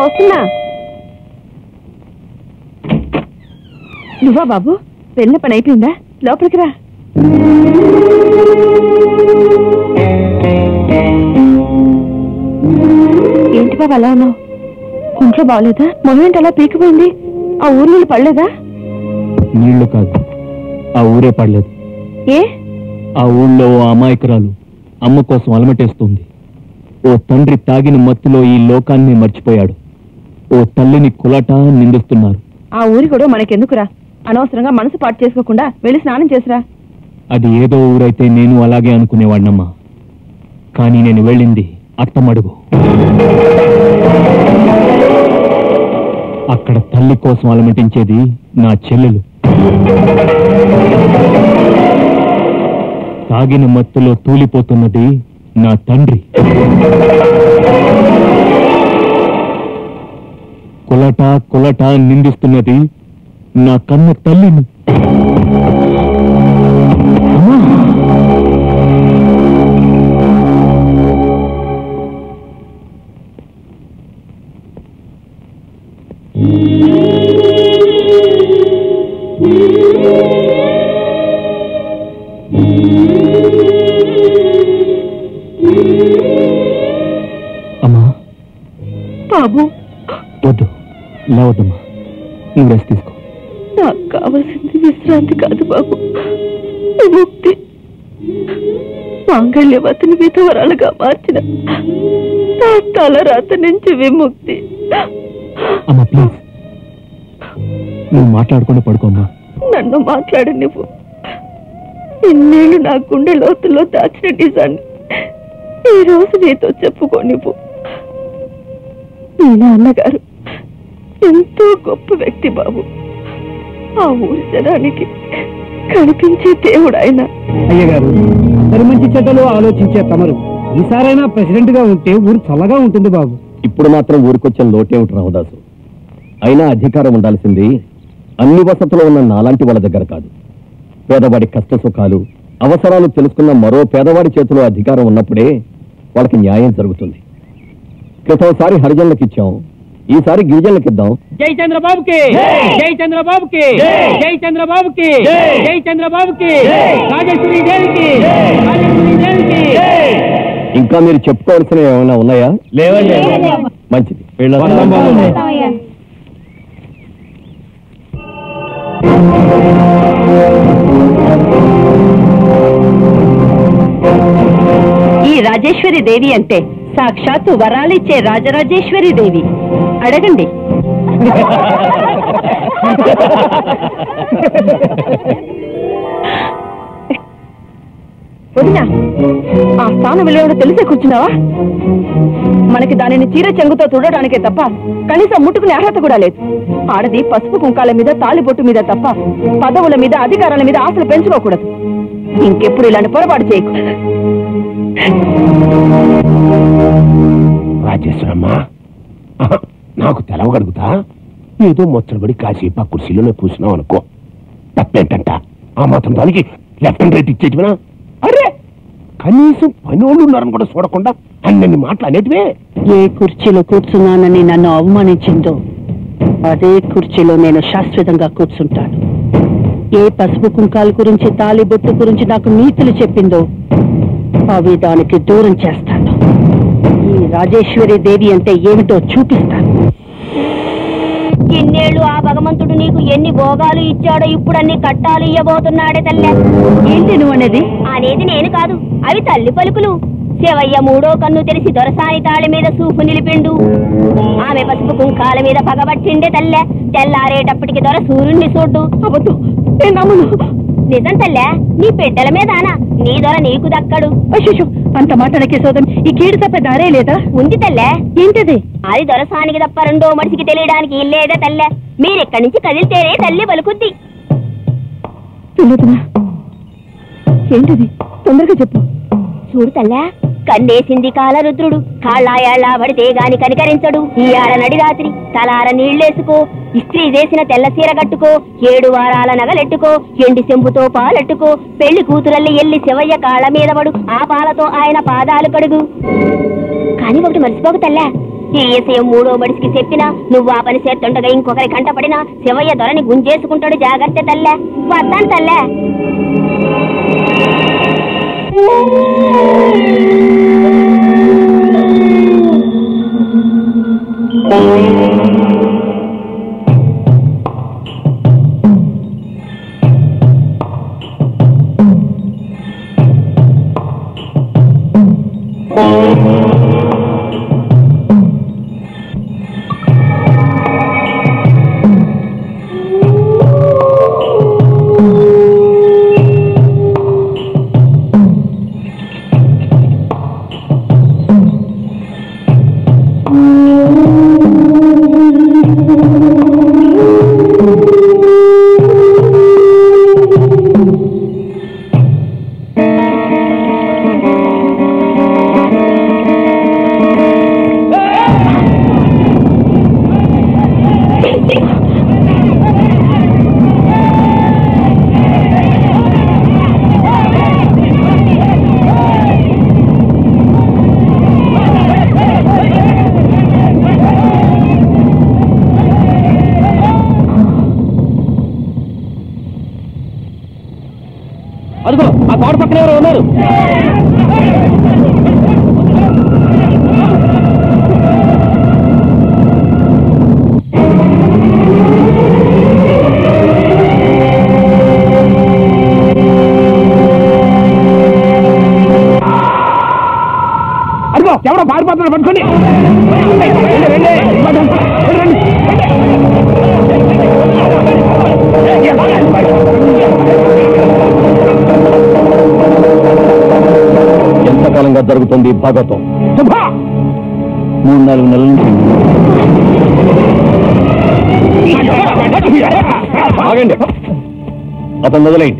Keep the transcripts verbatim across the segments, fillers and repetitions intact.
వస్తున్నా. నువ్వా బాబు? వెళ్ళిన పని అయిపోయిందా? లోపలికి రా. ఏంటి బాబు అలా ఉన్నావు? ఒంట్లో బాగలేదా? మొహం ఏంటి అలా పీకిపోయింది? ఆ ఊరు నీళ్ళు పడలేదా? నీళ్లు కాదు, ఆ ఊరే పడలేదు. ఏ? ఆ ఊళ్ళో ఓ అమాయకురాలు అమ్మ కోసం అలమటేస్తుంది. ఓ తండ్రి తాగిన మత్తులో ఈ లోకాన్ని మర్చిపోయాడు. ఓ తల్లిని కులట నిందిస్తున్నారు. ఆ ఊరి కూడా మనకెందుకురా? అనవసరంగా మనసు పాటు చేసుకోకుండా వెళ్ళి స్నానం చేసిరా. అది ఏదో ఊరైతే నేను అలాగే అనుకునేవాడినమ్మా. కానీ నేను వెళ్ళింది అత్తమడుగు. అక్కడ తల్లి కోసం అలమటించేది నా చెల్లెలు. తాగిన మత్తులో తూలిపోతున్నది నా తండ్రి. కులట కులట నిందిస్తున్నది నా కన్న తల్లిని. అమ్మా. బాబు వద్దు, లేవద్దమ్మా, నువ్వు రెస్ట్ తీసుకో. నాకు కావాల్సింది విశ్రాంతి కాదు బాబు, విముక్తి. మాంగళ్యవతిని విధవరాలుగా మార్చిన నా తలరాత నుంచి విముక్తి. అమ్మా ప్లీజ్, నువ్వు మాట్లాడకుండా పడుకోమ్మా. నన్ను మాట్లాడు నువ్వు. ఇన్నేళ్ళు నా గుండె లోతుల్లో దాచిన నిజాన్ని ఈ రోజు నీతో చెప్పుకో. నువ్వు నీ నాన్నగారు ఎంతో గొప్ప వ్యక్తి బాబు. ఆ ఊరి జనానికి కనిపించే దేవుడు ఆయన. అయ్యగారు, అందరి మంచి చెడ్డలు ఆలోచించే తమరు ఈసారైనా ప్రెసిడెంట్ గా ఉంటే ఊరు చల్లగా ఉంటుంది బాబు. ఇప్పుడు మాత్రం ఊరికొచ్చిన లోటేమిటి రామదాసు? అయినా అధికారం ఉండాల్సింది అన్ని వసతులు ఉన్న నాలాంటి వాళ్ళ దగ్గర కాదు. పేదవాడి కష్ట సుఖాలు అవసరాలు తెలుసుకున్న మరో పేదవాడి చేతిలో అధికారం ఉన్నప్పుడే వాళ్ళకి న్యాయం జరుగుతుంది. క్రితంసారి హరిజనులకు ఇచ్చాం, ఈసారి గిరిజనులకు ఇద్దాం. జై చంద్రబాబుకి, జై చంద్రబాబుకి, జై చంద్రబాబుకి, జై చంద్రబాబుకి, రాజేశ్వరి దేవికి, రాజేశ్వరి దేవికి. ఇంకా మీరు చెప్పుకోవాల్సినవి ఏమైనా ఉన్నాయా? లేవండి. మంచిది. ఈ రాజేశ్వరి దేవి అంటే సాక్షాత్తు వరాలిచ్చే రాజరాజేశ్వరి దేవి. అడగండి. వదినా, ఆ స్థానం విలువలో తెలిసే కూర్చున్నావా? మనకి దానిని చీర చెంగుతో చూడడానికే తప్ప కనీసం ముట్టుకునే అర్హత కూడా లేదు. ఆడది పసుపు కుంకాల మీద తాళిబొట్టు మీద తప్ప పదవుల మీద అధికారాల మీద ఆశలు పెంచుకోకూడదు. ఇంకెప్పుడు ఇలాంటి పొరపాటు చేయకు. రాజేశ్వరమ్మా, నాకు తెలవగలుగుతా? ఏదో ముచ్చటబడి కాసేపు ఆ కుర్చీలోనే కూర్చున్నావు అనుకో, తప్పేంటంట? ఆ మాత్రం దానికి లెఫ్ట్ అండ్ రైట్ ఇచ్చేటివనా? అరే, కనీసం పనోళ్ళు ఉన్నారని కూడా చూడకుండా అన్ని మాటలు అనేటివే. ఏ కుర్చీలో కూర్చున్నానని నన్ను అవమానించిందో అదే కుర్చీలో నేను శాశ్వతంగా కూర్చుంటాను. ఏ పసుపు కుంకాల గురించి తాళిబొట్టు గురించి నాకు నీతులు చెప్పిందో అవి దానికి దూరం చేస్తాను. ఈ రాజేశ్వరి దేవి అంటే ఏమిటో చూపిస్తాను. ఇన్నేళ్లు ఆ భగవంతుడు నీకు ఎన్ని భోగాలు ఇచ్చాడో ఇప్పుడు అన్ని కట్టాలు ఇయ్యబోతున్నాడే తల్లి. ఏంటి నువ్వు అనేది? అనేది నేను కాదు, అవి తల్లి పలుకులు. శివయ్య మూడో కన్ను తెలిసి దొరసాని తాళి మీద సూపు నిలిపిండు. ఆమె పసుపు కుంకాల మీద పగబట్టిండే తల్లె. తెల్లారేటప్పటికి దొర సూర్యుణ్ణి చూడ్డు. అబద్ధం, నేను నమ్మను. నిజం తల్లె, నీ బిడ్డల మీదానా? నీ దొర నీకు దక్కడు. అశిషు, అంత మాటలకే సోదం. ఈ కీడు తప్ప దారే లేదా? ఉంది తల్లె. ఏంటది? అది దొరసానికి తప్ప రెండో మనిషికి తెలియడానికి ఇల్లేదా తల్లె? మీరెక్కడి నుంచి కదిలితేనే తల్లి పలుకుద్ది. ఏంటది? తొందరగా చెప్పు. చూడు తల్లె, కన్నేసింది కాలరుద్రుడు. కాళ్ళాయాళ్ళ పడితే గాని కనికరించడు. ఈ ఆడ నడి రాత్రి తలార నీళ్లేసుకో, ఇస్త్రీ చేసిన తెల్ల చీర కట్టుకో, ఏడు వారాల నగలెట్టుకో, ఎండి చెంబుతో పాలెట్టుకో, పెళ్లి కూతురల్లి ఎల్లి శివయ్య కాళ్ళ మీద పడు, ఆ పాలతో ఆయన పాదాలు కడుగు. కాని ఒకటి మర్చిపోక తల్లె, ఈ విషయం మూడో మడిసికి చెప్పినా నువ్వు ఆ పని చేస్తుండగా ఇంకొకరి కంటపడినా శివయ్య దొరని గుంజేసుకుంటాడు. జాగ్రత్త తల్లే. వద్దాను తల్లే. అదిగో ఆ తోట పక్కన ఎవరు ఉన్నారు. అదిగో ఎవరో పారిపోతున్నారు పట్టుకోండి. ఎంతకాలంగా జరుగుతుంది భాగవతం? మూడు నాలుగు నెలల నుంచి. ఆగండి, అతను వదిలేయండి.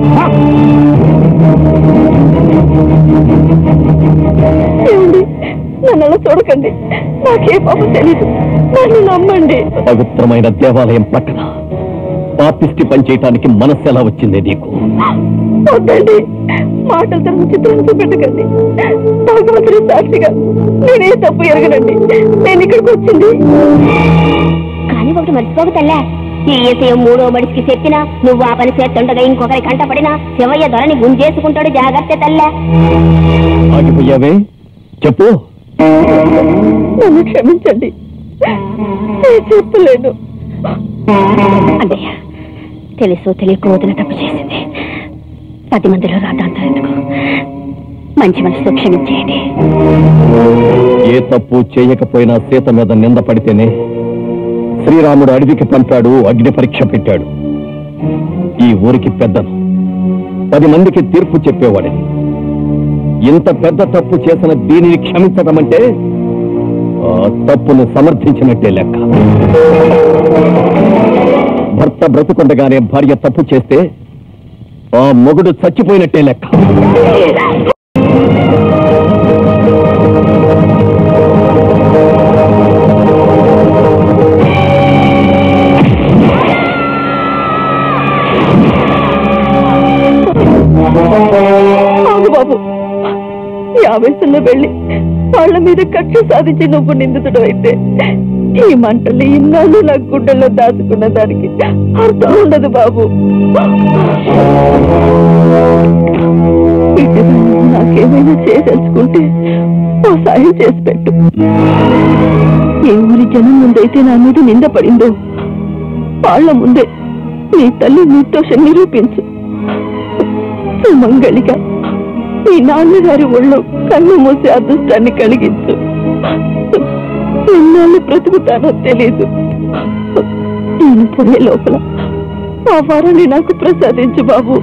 నన్ను చూడకండి, నాకే పాపం తెలీదు, నన్ను నమ్మండి. పవిత్రమైన దేవాలయం పక్కన పాపిష్టి పనిచేయటానికి మనస్సు ఎలా వచ్చింది నీకు? వద్దండి, మాటలతో చిత్రం చూపెట్టకండి. భగవంతుని సాక్షిగా నేనే తప్పు ఎరగనండి. నేను ఇక్కడికి వచ్చింది. కానీ ఒకటి మర్చిపోక తల్లే, ఈ విషయం మూడో మడిసికి చెప్పినా నువ్వు ఆ పని చేస్తుండగా ఇంకొకరి కంటపడినా శివయ్య దొరని గుంజేసుకుంటాడు. జాగ్రత్త తల్లే. ఆగిపోయావే, చెప్పు. నన్ను క్షమించండి, చెప్పలేను. అన్నయ్య, తెలుసో తెలియక వదిన తప్పు చేసింది. పది మందిలో రాద్దాంతం ఎందుకు? మంచి మనసుతో క్షమించేయండి. ఏ తప్పు చేయకపోయినా సీత మీద నింద పడితేనే శ్రీరాముడు అడవికి పంపాడు, అగ్ని పరీక్ష పెట్టాడు. ఈ ఊరికి పెద్దను, పది మందికి తీర్పు చెప్పేవాడిని. ఇంత పెద్ద తప్పు చేసిన దీనిని క్షమించడం అంటే ఆ తప్పును సమర్థించినట్టే లెక్క. భర్త బ్రతుకుండగానే భార్య తప్పు చేస్తే ఆ మొగుడు చచ్చిపోయినట్టే లెక్క. బాబు, ఈ ఆవేశంలో వెళ్ళి వాళ్ళ మీద కక్ష సాధించి నువ్వు నిందితుడు అయితే ఈ మంటలు ఇన్నాళ్ళు నా గుడ్డల్లో దాచుకున్న దానికి అర్థం ఉండదు బాబు. నాకేమైనా చేయదలుచుకుంటే ఓ సాయం చేసి పెట్టు. ఏ ఊరి జనం ముందైతే నా మీద నింద పడిందో వాళ్ళ ముందే నీ తల్లి నిర్దోషం నిరూపించు. సుమంగళిగా నీ నాన్నగారి ఒళ్ళో కన్ను మూసే అదృష్టాన్ని కలిగించు. ఎన్నాళ్ళు బ్రతుకుతానో తెలీదు. నేను పోయే లోపల ఆ వరాన్ని నాకు ప్రసాదించు బాబు.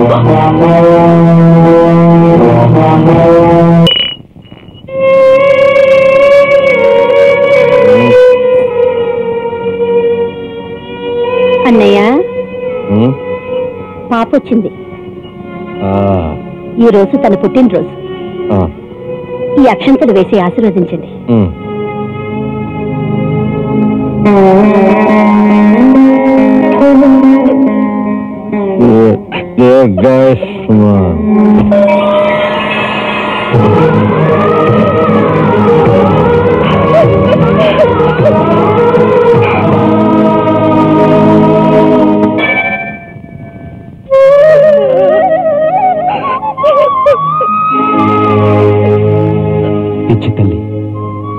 అన్నయ్య, పాప వచ్చింది. ఈ రోజు తన పుట్టినరోజు. ఈ అక్షంతలు వేసి ఆశీర్వదించండి.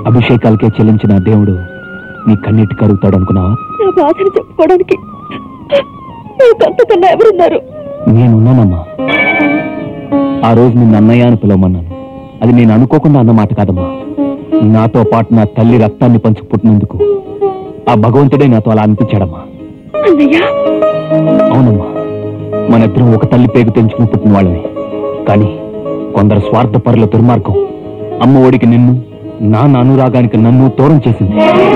అభిషేకాలకే చెల్లించిన ఆ దేవుడు నీ కన్నీటి కరుగుతాడు అనుకున్నావా? నా బాధను చెప్పుకోవడానికి నాకంతకన్నా ఎవరున్నారు? నేనున్నానమ్మా. ఆ రోజు నిన్ను అన్నయ్య అని పిలవమన్నాను. అది నేను అనుకోకుండా అన్న మాట కాదమ్మా. నాతో పాటు నా తల్లి రక్తాన్ని పంచుకు పుట్టినందుకు ఆ భగవంతుడే నాతో అలా అనిపించాడమ్మా. అవునమ్మా, మన ఇద్దరం ఒక తల్లి పేగు తెంచుకుని పుట్టిన వాళ్ళని. కానీ కొందరు స్వార్థపరుల దుర్మార్గం అమ్మ ఒడికి నిన్ను, నాన్న అనురాగానికి నన్ను దూరం చేసింది.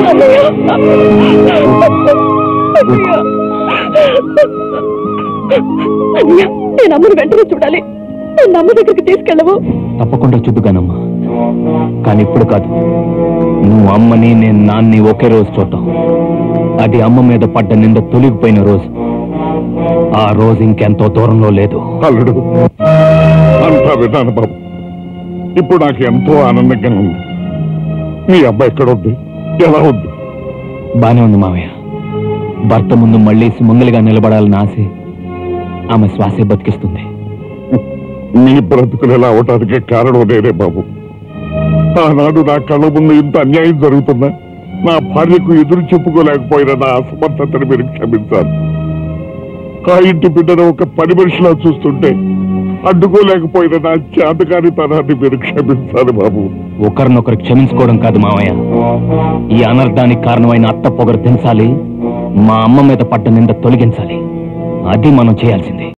నేను అమ్మను వెంటనే చూడాలి. నన్ను అమ్మ దగ్గరికి తీసుకెళ్ళవు? తప్పకుండా చూద్దుగానమ్మా, కానీ ఇప్పుడు కాదు. నువ్వు అమ్మని, నేను నాన్ని ఒకే రోజు చూద్దాం. అది అమ్మ మీద పడ్డ నింద తొలిగిపోయిన రోజు. ఆ రోజు ఇంకెంతో దూరంలో లేదు. అల్లుడు అంతా విన్నాను బాబు. ఇప్పుడు నాకు ఎంతో ఆనందంగా ఉంది. మీ అబ్బాయి ఎక్కడ ఉంది? ఎలా ఉంది? బానే ఉంది మావయ్య. భర్త ముందు మళ్ళీ సుమంగలిగా నిలబడాలని ఆశే ఆమె శ్వాసే బతికిస్తుంది. నీ బ్రతుకులు ఎలా అవటానికే కారణం నేనే బాబు. ఆనాడు నా కళ్ళ ముందు ఇంత అన్యాయం జరుగుతున్నా నా భార్యకు ఎదురు చెప్పుకోలేకపోయిన నా అసమర్థతను మీరు క్షమించాలి. ఆ ఇంటి బిడ్డను ఒక పని మనిషిలా చూస్తుంటే అడ్డుకోలేకపోయిన నా చేతకాని తనాన్ని మీరు క్షమించాలి బాబు. ఒకరినొకరు క్షమించుకోవడం కాదు మావయ్య, ఈ అనర్థానికి కారణమైన అత్త పొగరు తెంచాలి, మా అమ్మ మీద పడ్డ నింద తొలగించాలి. అది మనం చేయాల్సింది.